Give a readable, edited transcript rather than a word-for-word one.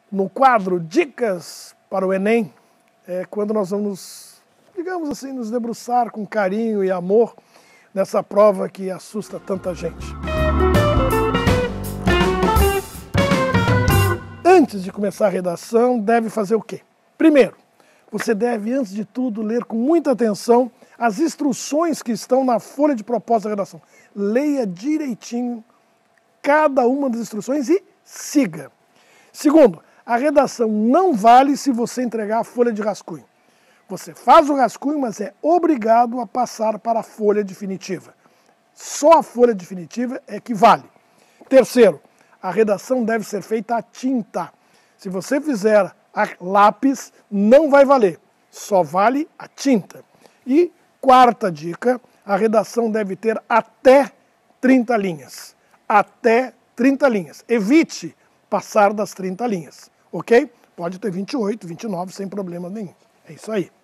No quadro Dicas para o Enem, é quando nós vamos, digamos assim, nos debruçar com carinho e amor nessa prova que assusta tanta gente. Antes de começar a redação, deve fazer o quê? Primeiro, você deve, antes de tudo, ler com muita atenção as instruções que estão na folha de proposta da redação. Leia direitinho cada uma das instruções e siga. Segundo, a redação não vale se você entregar a folha de rascunho. Você faz o rascunho, mas é obrigado a passar para a folha definitiva. Só a folha definitiva é que vale. Terceiro, a redação deve ser feita a tinta. Se você fizer a lápis, não vai valer. Só vale a tinta. E quarta dica, a redação deve ter até 30 linhas. Até 30 linhas. Evite passar das 30 linhas, ok? Pode ter 28, 29, sem problema nenhum. É isso aí.